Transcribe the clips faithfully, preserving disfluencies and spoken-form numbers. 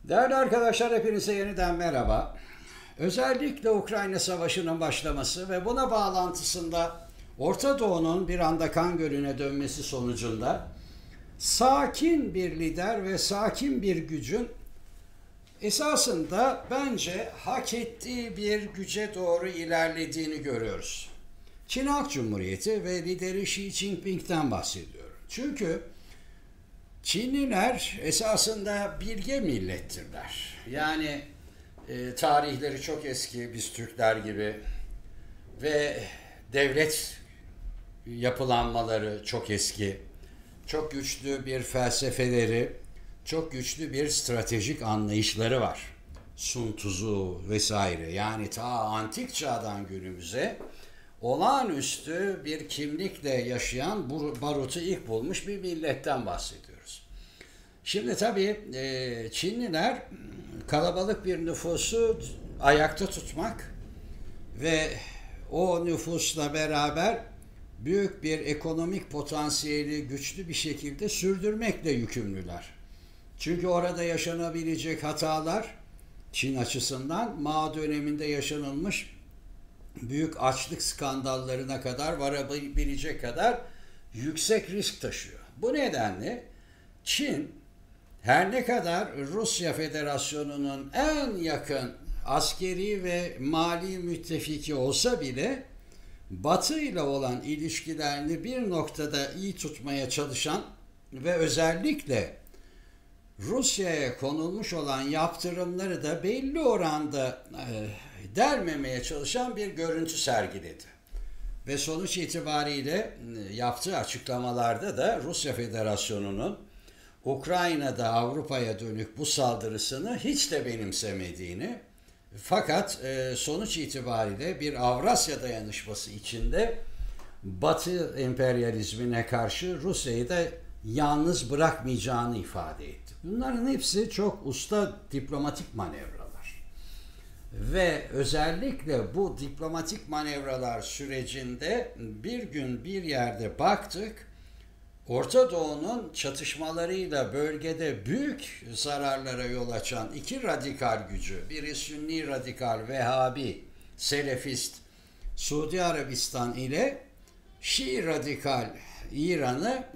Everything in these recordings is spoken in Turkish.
Değerli arkadaşlar, hepinize yeniden merhaba. Özellikle Ukrayna Savaşı'nın başlaması ve buna bağlantısında Orta Doğu'nun bir anda kan gölüne dönmesi sonucunda sakin bir lider ve sakin bir gücün esasında bence hak ettiği bir güce doğru ilerlediğini görüyoruz. Çin Halk Cumhuriyeti ve lideri Xi Jinping'den bahsediyorum. Çünkü Çinliler esasında bilge millettirler. Yani e, tarihleri çok eski, biz Türkler gibi, ve devlet yapılanmaları çok eski, çok güçlü bir felsefeleri, çok güçlü bir stratejik anlayışları var. Sun Tzu vesaire, yani ta antik çağdan günümüze olağanüstü bir kimlikle yaşayan, barutu ilk bulmuş bir milletten bahsediyoruz. Şimdi tabii Çinliler kalabalık bir nüfusu ayakta tutmak ve o nüfusla beraber büyük bir ekonomik potansiyeli güçlü bir şekilde sürdürmekle yükümlüler. Çünkü orada yaşanabilecek hatalar Çin açısından Mao döneminde yaşanılmış büyük açlık skandallarına kadar varabilecek kadar yüksek risk taşıyor. Bu nedenle Çin her ne kadar Rusya Federasyonu'nun en yakın askeri ve mali müttefiki olsa bile Batı ile olan ilişkilerini bir noktada iyi tutmaya çalışan ve özellikle Rusya'ya konulmuş olan yaptırımları da belli oranda e, dermemeye çalışan bir görüntü sergiledi. Ve sonuç itibariyle yaptığı açıklamalarda da Rusya Federasyonu'nun Ukrayna'da Avrupa'ya dönük bu saldırısını hiç de benimsemediğini, fakat e, sonuç itibariyle bir Avrasya dayanışması içinde Batı emperyalizmine karşı Rusya'yı da yalnız bırakmayacağını ifade etti. Bunların hepsi çok usta diplomatik manevralar. Ve özellikle bu diplomatik manevralar sürecinde bir gün bir yerde baktık, Orta Doğu'nun çatışmalarıyla bölgede büyük zararlara yol açan iki radikal gücü, biri Sünni radikal, Vehhabi, Selefist, Suudi Arabistan ile Şii radikal İran'ı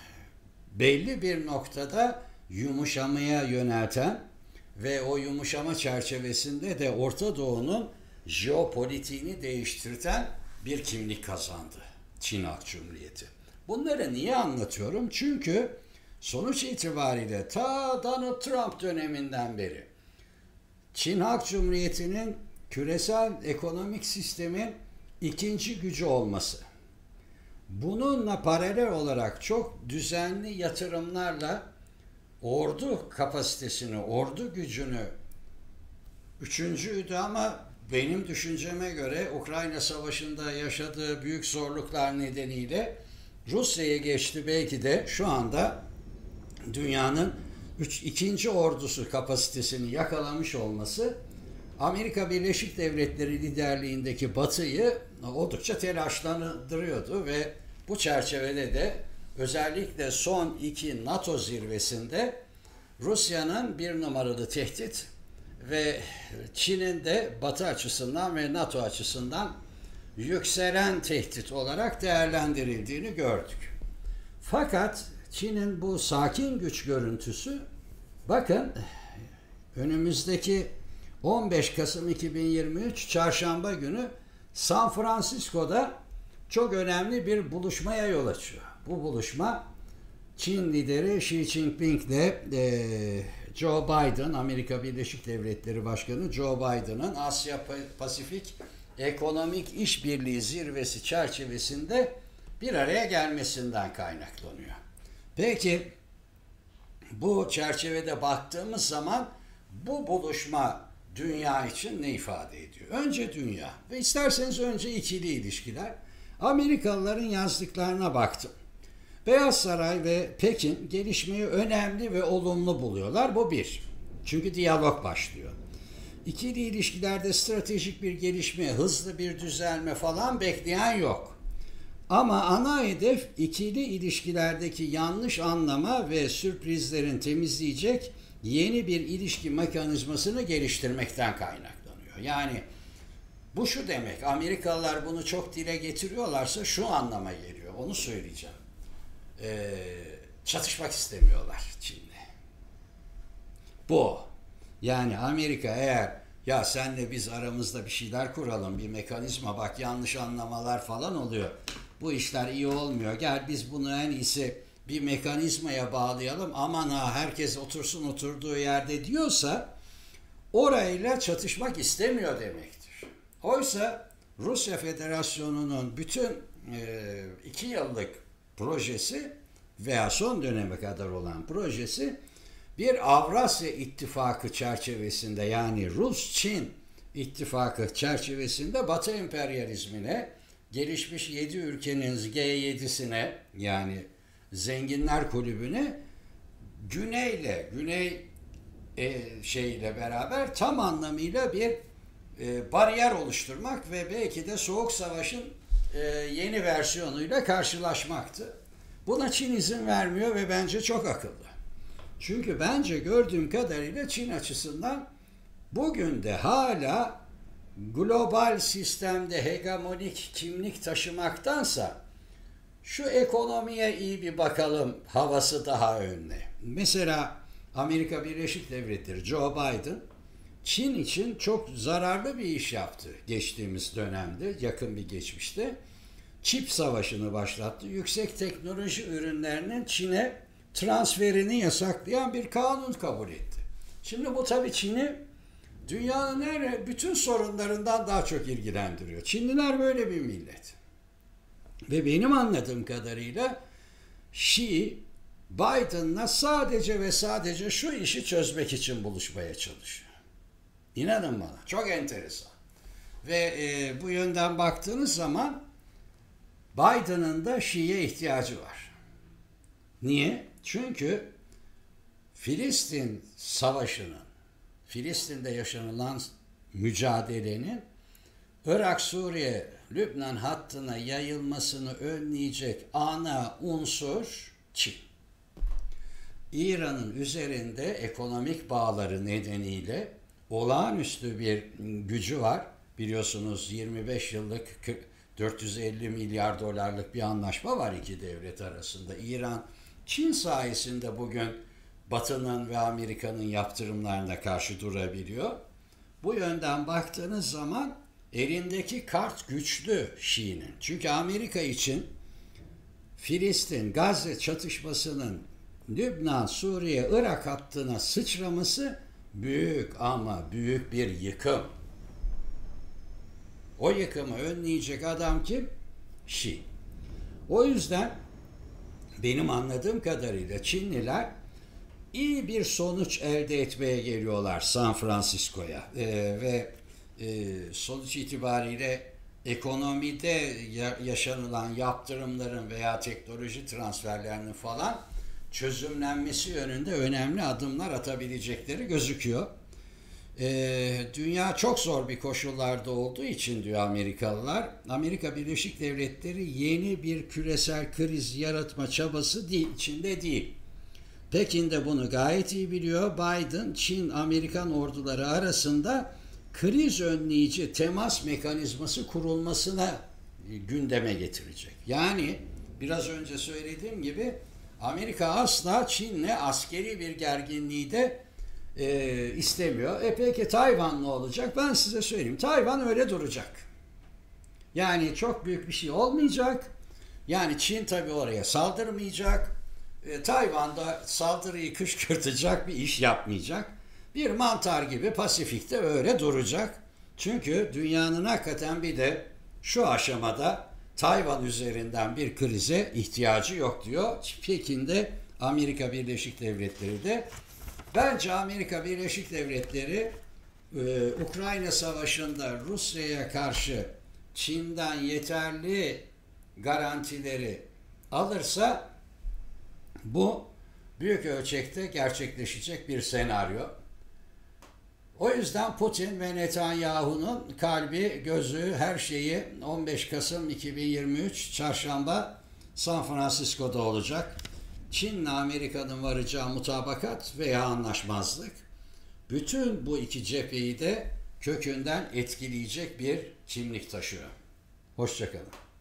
belli bir noktada yumuşamaya yönelten ve o yumuşama çerçevesinde de Orta Doğu'nun jeopolitiğini değiştirten bir kimlik kazandı Çin Halk Cumhuriyeti. Bunları niye anlatıyorum? Çünkü sonuç itibariyle ta Donald Trump döneminden beri Çin Halk Cumhuriyeti'nin küresel ekonomik sistemin ikinci gücü olması, bununla paralel olarak çok düzenli yatırımlarla ordu kapasitesini, ordu gücünü, üçüncüydü ama benim düşünceme göre Ukrayna Savaşı'nda yaşadığı büyük zorluklar nedeniyle Rusya'ya geçti, belki de şu anda dünyanın üç, ikinci ordusu kapasitesini yakalamış olması Amerika Birleşik Devletleri liderliğindeki Batı'yı oldukça telaşlandırıyordu ve bu çerçevede de özellikle son iki NATO zirvesinde Rusya'nın bir numaralı tehdit ve Çin'in de Batı açısından ve NATO açısından yükselen tehdit olarak değerlendirildiğini gördük. Fakat Çin'in bu sakin güç görüntüsü, bakın önümüzdeki on beş Kasım iki bin yirmi üç Çarşamba günü San Francisco'da çok önemli bir buluşmaya yol açıyor. Bu buluşma Çin lideri Xi Jinping ile e, Joe Biden, Amerika Birleşik Devletleri Başkanı Joe Biden'ın Asya Pasifik Ekonomik İşbirliği Zirvesi çerçevesinde bir araya gelmesinden kaynaklanıyor. Peki bu çerçevede baktığımız zaman bu buluşma dünya için ne ifade ediyor? Önce dünya ve isterseniz önce ikili ilişkiler. Amerikalıların yazdıklarına baktım. Beyaz Saray ve Pekin gelişmeyi önemli ve olumlu buluyorlar. Bu bir. Çünkü diyalog başlıyor. İkili ilişkilerde stratejik bir gelişme, hızlı bir düzelme falan bekleyen yok. Ama ana hedef ikili ilişkilerdeki yanlış anlama ve sürprizlerin temizleyecek yeni bir ilişki mekanizmasını geliştirmekten kaynaklanıyor. Yani bu şu demek, Amerikalılar bunu çok dile getiriyorlarsa şu anlama geliyor, onu söyleyeceğim. Ee, çatışmak istemiyorlar Çin'le. Bu. Yani Amerika eğer ya senle biz aramızda bir şeyler kuralım, bir mekanizma, bak yanlış anlamalar falan oluyor, bu işler iyi olmuyor, gel biz bunu en iyisi bir mekanizmaya bağlayalım, aman ha herkes otursun oturduğu yerde diyorsa orayla çatışmak istemiyor demektir. Oysa Rusya Federasyonu'nun bütün e, iki yıllık projesi veya son döneme kadar olan projesi bir Avrasya İttifakı çerçevesinde, yani Rus-Çin İttifakı çerçevesinde Batı emperyalizmine, gelişmiş yedi ülkenin G yedisine, yani Zenginler Kulübü'ne güneyle, güney e, şeyle beraber tam anlamıyla bir e, bariyer oluşturmak ve belki de Soğuk Savaş'ın e, yeni versiyonuyla karşılaşmaktı. Buna Çin izin vermiyor ve bence çok akıllı. Çünkü bence gördüğüm kadarıyla Çin açısından bugün de hala global sistemde hegemonik kimlik taşımaktansa şu ekonomiye iyi bir bakalım havası daha önde. Mesela Amerika Birleşik Devletleri, Joe Biden, Çin için çok zararlı bir iş yaptı geçtiğimiz dönemde, yakın bir geçmişte. Çip savaşını başlattı. Yüksek teknoloji ürünlerinin Çin'e transferini yasaklayan bir kanun kabul etti. Şimdi bu tabii Çin'i dünyanın her bütün sorunlarından daha çok ilgilendiriyor. Çinliler böyle bir millet. Ve benim anladığım kadarıyla Xi, Biden'la sadece ve sadece şu işi çözmek için buluşmaya çalışıyor. İnanın bana, çok enteresan. Ve e, bu yönden baktığınız zaman Biden'ın da Xi'ye ihtiyacı var. Niye? Çünkü Filistin Savaşı'nın, Filistin'de yaşanılan mücadelenin Irak, Suriye, Lübnan hattına yayılmasını önleyecek ana unsur Çin. İran'ın üzerinde ekonomik bağları nedeniyle olağanüstü bir gücü var. Biliyorsunuz yirmi beş yıllık dört yüz elli milyar dolarlık bir anlaşma var iki devlet arasında. İran, Çin sayesinde bugün Batı'nın ve Amerika'nın yaptırımlarına karşı durabiliyor. Bu yönden baktığınız zaman elindeki kart güçlü Xi'nin. Çünkü Amerika için Filistin, Gazze çatışmasının Lübnan, Suriye, Irak hattına sıçraması büyük ama büyük bir yıkım. O yıkımı önleyecek adam kim? Xi. O yüzden benim anladığım kadarıyla Çinliler iyi bir sonuç elde etmeye geliyorlar San Francisco'ya ee, ve e, sonuç itibariyle ekonomide ya, yaşanılan yaptırımların veya teknoloji transferlerinin falan çözümlenmesi yönünde önemli adımlar atabilecekleri gözüküyor. Ee, dünya çok zor bir koşullarda olduğu için diyor Amerikalılar, Amerika Birleşik Devletleri yeni bir küresel kriz yaratma çabası değil, içinde değil. Pekin de bunu gayet iyi biliyor. Biden, Çin-Amerikan orduları arasında kriz önleyici temas mekanizması kurulmasına gündeme getirecek. Yani biraz önce söylediğim gibi Amerika asla Çin'le askeri bir gerginliği de e, istemiyor. E peki Tayvan ne olacak? Ben size söyleyeyim. Tayvan öyle duracak. Yani çok büyük bir şey olmayacak. Yani Çin tabii oraya saldırmayacak. E, Tayvan'da saldırıyı kışkırtacak bir iş yapmayacak. Bir mantar gibi Pasifik'te öyle duracak. Çünkü dünyanın hakikaten bir de şu aşamada Tayvan üzerinden bir krize ihtiyacı yok diyor. Pekin'de Amerika Birleşik Devletleri de. Bence Amerika Birleşik Devletleri e, Ukrayna Savaşı'nda Rusya'ya karşı Çin'den yeterli garantileri alırsa bu büyük ölçekte gerçekleşecek bir senaryo. O yüzden Putin ve Netanyahu'nun kalbi, gözü, her şeyi on beş Kasım iki bin yirmi üç Çarşamba San Francisco'da olacak. Çin'le Amerika'nın varacağı mutabakat veya anlaşmazlık bütün bu iki cepheyi de kökünden etkileyecek bir kimlik taşıyor. Hoşça kalın.